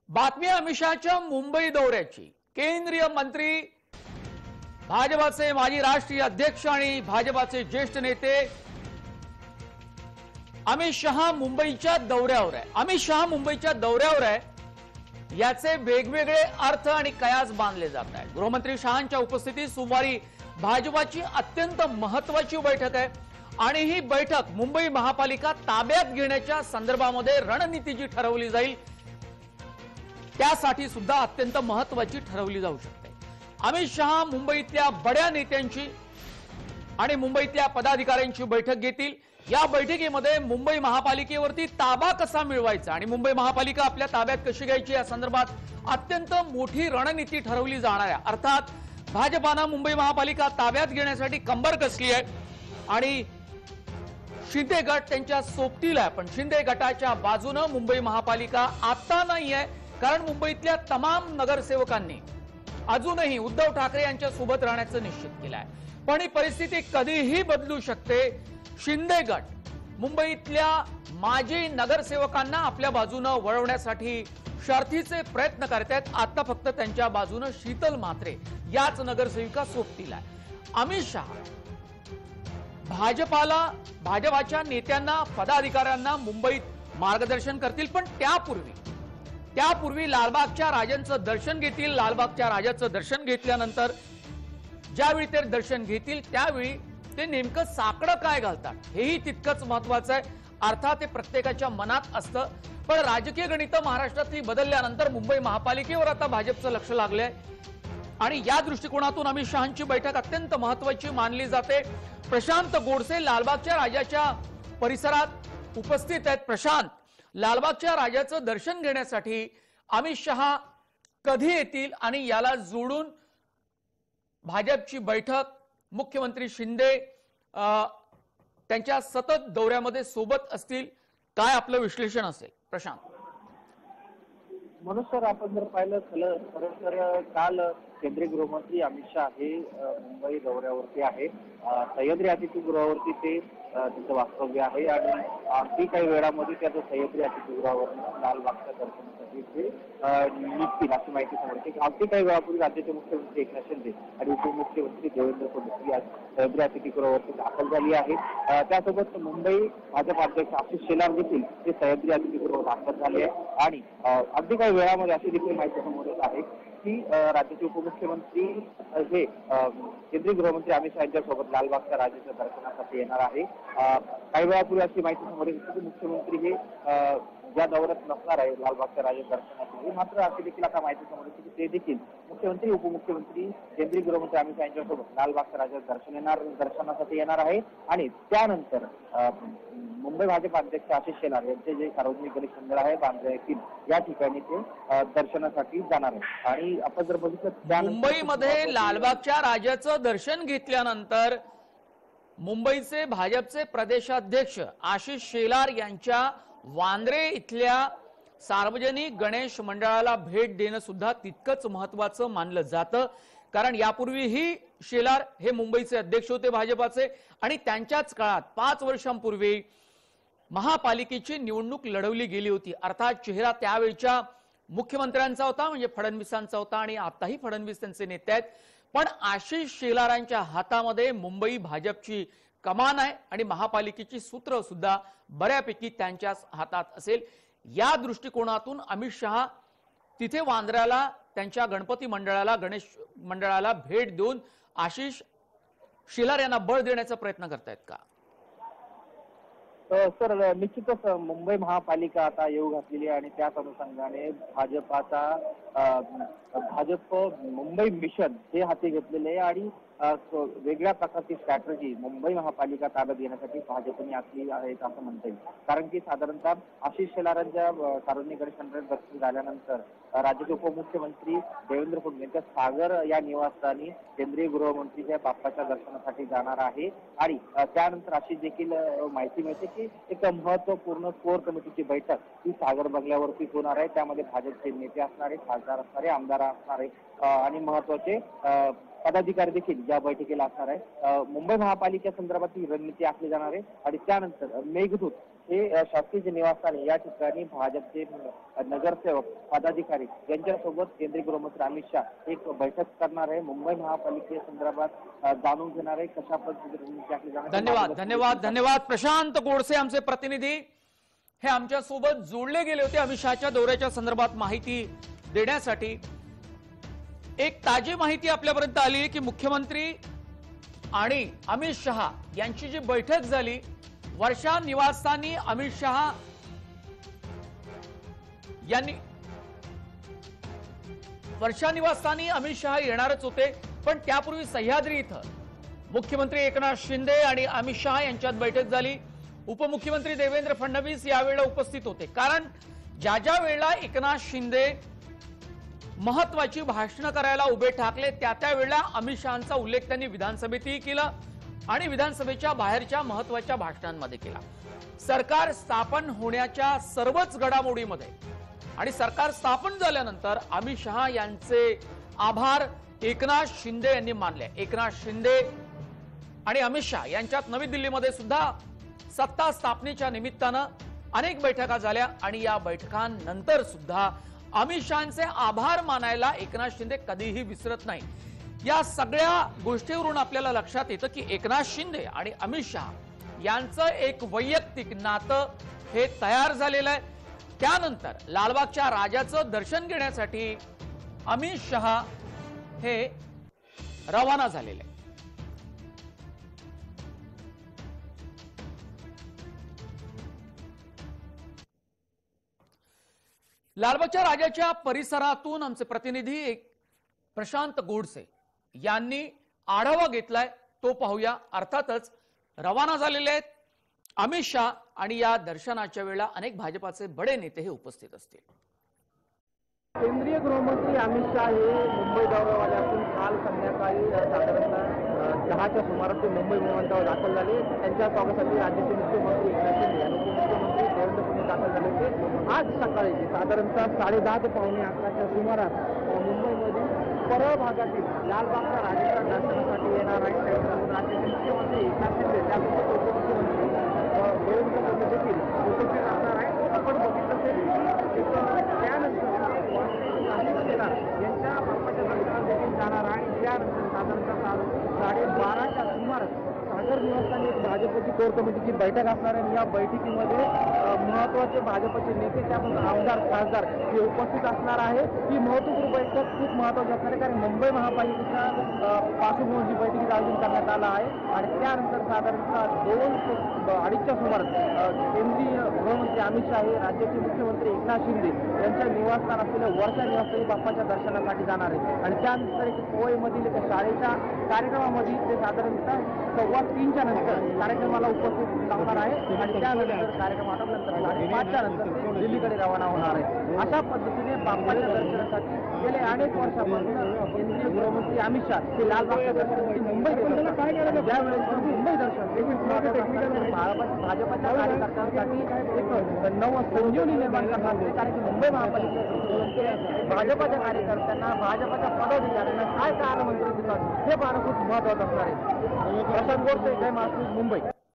बातमी अमित शहाच्या मुंबई दौऱ्याची। केंद्रीय मंत्री, भाजपाचे माजी राष्ट्रीय अध्यक्ष आणि भाजपाचे ज्येष्ठ नेते अमित शहा मुंबईच्या दौऱ्यावर आहे। अमित शहा मुंबईच्या दौऱ्यावर आहे, याचे वेगवेगळे अर्थ आणि कयास बांधले जात आहेत। गृहमंत्री शहांच्या उपस्थितीत सोमवारी भाजपाची अत्यंत महत्त्वाची बैठक आहे आणि ही बैठक मुंबई महापालिका ताब्यात घेण्याच्या संदर्भामध्ये रणनीती जी ठरवली जाईल त्यासाठी सुद्धा अत्यंत महत्त्वाची ठरवली जाऊ शकते। अमित शहा मुंबईतल्या बड्या नेत्यांची आणि मुंबईतल्या पदाधिकाऱ्यांची बैठक घेतील। या बैठकीमध्ये मुंबई महापालिकेवरती ताबा कसा मिळवायचा आणि मुंबई महापालिका आपल्या ताब्यात कशी घ्यायची या संदर्भात अत्यंत मोठी रणनीती ठरवली जाणार आहे। अर्थात भाजपाने मुंबई महापालिका ताब्यात घेण्यासाठी कंबर कसली आहे आणि शिंदे गट त्यांच्या सोबतीला आहे, पण शिंदे गटाच्या बाजूने मुंबई महापालिका आता नाही आहे, कारण मुंबईतल्या तमाम नगरसेवकांनी अजूनही उद्धव ठाकरे यांच्या सोबत राहण्याचं निश्चित केलं आहे। पण ही परिस्थिती कधीही बदलू शकते। शिंदे गट मुंबईतल्या माजी नगरसेवकांना आपल्या बाजूने वळवण्यासाठी शर्थीचे प्रयत्न करत आहेत। आता फक्त त्यांच्या बाजूने शीतल म्हात्रे याच नगरसेविका सोबतीला आहे। अमित शहा भाजपाच्या नेत्यांना, पदाधिकाऱ्यांना मुंबईत मार्गदर्शन करतील, पण त्यापूर्वी लालबागच्या राजांचं दर्शन घेतील। लालबागच्या राजाचं दर्शन घेतल्यानंतर ज्यावेळी ते दर्शन घेतील त्यावेळी ते नेमकं साकडं काय घालतात हेही तितकंच महत्त्वाचं आहे। अर्थात ते प्रत्येकाच्या मनात असतं, पण राजकीय गणित महाराष्ट्रातली बदलल्यानंतर मुंबई महापालिकेवर आता भाजपचं लक्ष लागलंय आणि या दृष्टिकोनातून अमित शहांची बैठक अत्यंत महत्त्वाची मानली जाते। प्रशांत गोडसे लालबागच्या राजाच्या परिसरात उपस्थित आहेत। प्रशांत, लालबागच्या राजाचं दर्शन घेण्यासाठी अमित शहा कधी येतील आणि याला जोडून भाजपची बैठक, मुख्यमंत्री शिंदे त्यांच्या सतत दौऱ्यामध्ये सोबत असतील, काय आपलं विश्लेषण असेल प्रशांत? म्हणून सर, आपण जर पाहिलं खरं तर काल केंद्रीय गृहमंत्री अमित शहा हे मुंबई दौऱ्यावरती आहे। सह्याद्री अतिथीगृहावरती ते तिचं वास्तव्य आहे आणि अगदी काही वेळामध्ये त्याचं सह्याद्री अतिथीगृहावरून लालबागच्या दर्शनासाठी ते निघतील अशी माहिती समोर येते। अगदी काही वेळापूर्वी राज्याचे मुख्यमंत्री एकनाथ शिंदे आणि उपमुख्यमंत्री देवेंद्र फडणवीस आज सह्याद्री अतिथीगृहावरती दाखल झाली आहे। त्यासोबत मुंबई भाजप अध्यक्ष आशिष शेलार देखील ते सह्याद्री अतिथीगृहावर दाखल झाले आहे आणि अगदी काही वेळामध्ये अशी देखील माहिती समोर येत आहे की राज्याचे उपमुख्यमंत्री हे केंद्रीय गृहमंत्री अमित शहा यांच्यासोबत लालबागच्या राजाच्या दर्शनासाठी येणार आहे। काही वेळापूर्वी अशी माहिती समोर येते की मुख्यमंत्री हे ज्या दौऱ्यात नसणार आहे लालबागच्या राजाच्या दर्शनासाठी, मात्र अशी देखील आता माहिती समोर येते की ते देखील मुख्यमंत्री, उपमुख्यमंत्री, केंद्रीय गृहमंत्री अमित शहा यांच्यासोबत लालबागच्या राजाच्या दर्शनासाठी येणार आहे आणि त्यानंतर मुंबई भाजप अध्यक्ष आशिष शेलार यांचे जे सार्वजनिक गणेश मंडळ आहे बांद्रा येथील या ठिकाणी ते दर्शनासाठी जाणार आहे। आणि आपण जर बघितलं मुंबईमध्ये लालबागच्या राजाचं दर्शन घेतल्यानंतर मुंबईचे भाजपचे प्रदेशाध्यक्ष आशिष शेलार यांच्या वांद्रे इथल्या सार्वजनिक गणेश मंडळाला भेट देणं सुद्धा तितकंच महत्त्वाचं मानलं जातं, कारण यापूर्वीही शेलार हे मुंबईचे अध्यक्ष होते भाजपाचे आणि त्यांच्याच काळात 5 वर्षांपूर्वी महापालिकेची निवडणूक लढवली गेली होती। अर्थात चेहरा त्यावेळच्या मुख्यमंत्र्यांचा होता, म्हणजे फडणवीसांचा होता आणि आताही फडणवीस त्यांचे नेते आहेत, पण आशिष शेलारांच्या हातामध्ये मुंबई भाजपची कमान आहे आणि महापालिकेची सूत्र सुद्धा बऱ्यापैकी त्यांच्याच हातात असेल। या दृष्टिकोनातून अमित शहा तिथे वांद्र्याला त्यांच्या गणपती मंडळाला, गणेश मंडळाला भेट देऊन आशिष शेलार यांना बळ देण्याचा प्रयत्न करतायत का? सर, निश्चितच मुंबई महापालिका आता येऊ घातलेली आहे आणि त्याच अनुषंगाने भाजप मुंबई मिशन हे हाती घेतलेले आहे आणि वेगळ्या प्रकारची स्ट्रॅटजी मुंबई महापालिका ताब्यात घेण्यासाठी भाजपने आखली आहे असं म्हणता येईल। कारण की साधारणतः आशिष शेलारांच्या सार्वजनिक गणेश मंडळात दर्शन झाल्यानंतर राज्याचे उपमुख्यमंत्री देवेंद्र फडणवीस यांच्या सागर या निवासस्थानी केंद्रीय गृहमंत्री हे बाप्पाच्या दर्शनासाठी जाणार आहे आणि त्यानंतर अशी देखील माहिती मिळते की एक महत्वपूर्ण कोर कमिटीची बैठक ही सागर बंगल्यावरती होणार आहे। त्यामध्ये भाजपचे नेते असणारे, खासदार असणारे, आमदार असणारे आणि महत्वाचे पदाधिकारी देखील या बैठकीला असणार आहे। मुंबई महापालिका संदर्भात ही रणनीती आखली जाणार आहे आणि त्यानंतर मेघदूत हे शासकीय निवासस्थान या ठिकाणी भाजपचे नगरसेवक पदाधिकारी यांच्यासोबत केंद्रीय गृहमंत्री अमित शहा एक बैठक करणार आहे. मुंबई महापालिकेसंदर्भात जाणून घेणार आहे कशा पद्धतीने. धन्यवाद धन्यवाद धन्यवाद. प्रशांत गोडसे आमचे प्रतिनिधी हे आमच्या सोबत जोडले गेले होते अमित शहाच्या दौऱ्याच्या संदर्भात माहिती देण्यासाठी. एक ताजी माहिती आपल्यापर्यंत आली की मुख्यमंत्री आणि अमित शहा यांची जी बैठक झाली वर्षा निवासस्थानी अमित शहा यांनी वर्षा निवासस्थानी अमित शहा येणारच होते, पण त्यापूर्वी सह्याद्री इथं मुख्यमंत्री एकनाथ शिंदे आणि अमित शहा यांच्यात बैठक झाली. उपमुख्यमंत्री देवेंद्र फडणवीस यावेळेला उपस्थित होते. कारण ज्या वेळेला एकनाथ शिंदे महत्वाची भाषणं करायला उभे ठाकले त्या वेळेला अमित शहांचा उल्लेख त्यांनी विधानसभेतही केला आणि विधानसभेच्या बाहेरच्या महत्वाच्या भाषणांमध्ये केला. सरकार स्थापन होण्याच्या सर्वच घडामोडीमध्ये आणि सरकार स्थापन झाल्यानंतर अमित शहा यांचे आभार एकनाथ शिंदे यांनी मानले. एकनाथ शिंदे आणि अमित शहा यांच्यात नवी दिल्लीमध्ये सुद्धा सत्ता स्थापनेच्या निमित्तानं अनेक बैठका झाल्या आणि या बैठकांनंतर सुद्धा अमित शहांचे आभार मानायला एकनाथ शिंदे कधीही विसरत नाही. या सगळ्या गोष्टीवरून आपल्याला लक्षात येतं की एकनाथ शिंदे आणि अमित शहा यांचं एक वैयक्तिक नातं हे तयार झालेलं आहे. त्यानंतर लालबागच्या राजाचं दर्शन घेण्यासाठी अमित शहा हे रवाना झालेले. लालबागच्या राजाच्या परिसरातून आमचे प्रतिनिधी प्रशांत गोडसे यांनी आढावा घेतलाय, तो पाहूया. अर्थातच रवाना झालेले आहेत अमित शहा आणि या दर्शनाच्या वेळेला अनेक भाजपाचे बडे नेते हे उपस्थित असतील. केंद्रीय गृहमंत्री अमित शहा हे मुंबई दौऱ्यावाले असून काल संध्याकाळी साधारणतः 10च्या सुमारास ते मुंबई विमानतळावर दाखल झाले. त्यांच्या स्वागतासाठी राज्याचे मुख्यमंत्री एकनाथ शिंदे आणि उपमुख्यमंत्री देवेंद्र फडणवीस दाखल झाले होते. आज सकाळी साधारणतः 10:30 ते 11:15च्या सुमारास मुंबईमधील परळ भागातील लालबागच्या राजाच्या दर्शनासाठी येणार आहे. राज्याचे मुख्यमंत्री एकनाथ शिंदे त्यासोबत उपमुख्यमंत्री देवेंद्र फडणवीस देखील उपस्थित असणार आहे. आपण बघितलं असेल की त्यानंतर यांच्या बाप्पाच्या दर्शनात देखील जाणार आहे. त्यानंतर साधारणतः 12:30च्या सुमारास सागर निवासस्थानी एक भाजपची कोर कमिटीची बैठक असणार आहे. या बैठकीमध्ये महत्वाचे भाजपचे नेते त्यामध्ये आमदार खासदार हे उपस्थित असणार आहे. ही महत्वपूर्ण बैठक खूप महत्वाची असणार आहे कारण मुंबई महापालिकेच्या पार्श्वभूमीवर ही बैठकीचं आयोजन करण्यात आलं आहे. आणि त्यानंतर साधारणतः 2-2:30च्या सुमारास केंद्रीय गृहमंत्री अमित शहा हे राज्याचे मुख्यमंत्री एकनाथ शिंदे यांच्या निवासस्थान असलेल्या वर्षा निवासस्थानी बाप्पाच्या दर्शनासाठी जाणार आहे. आणि त्यानंतर एक पवईमधील एका शाळेच्या कार्यक्रमामध्ये ते साधारणतः 3:15च्या नंतर कार्यक्रमाला उपस्थित राहणार आहे. आणि त्यानंतर कार्यक्रम आटोपल्यानंतर 5:30च्या नंतर ते दिल्लीकडे रवाना होणार आहे. अशा पद्धतीने बाप्पाच्या दर्शनासाठी गेले अनेक वर्षापासून केंद्रीय गृहमंत्री अमित शहा हे लालबागच्या दर्शनासाठी मुंबई ज्यावेळेस मुंबई दर्शन भाजपच्या कार्यकर्त्यांसाठी एक नव संजीवनी निर्माण करणार. कारण की मुंबई महापालिकेत भाजपच्या कार्यकर्त्यांना भाजपच्या पदाधिकाऱ्यांना काय काय आलं मंत्री हे पाहणं खूप महत्वाचं असणार आहे. प्रशांत गोडसे, जय महाराष्ट्र, मुंबई.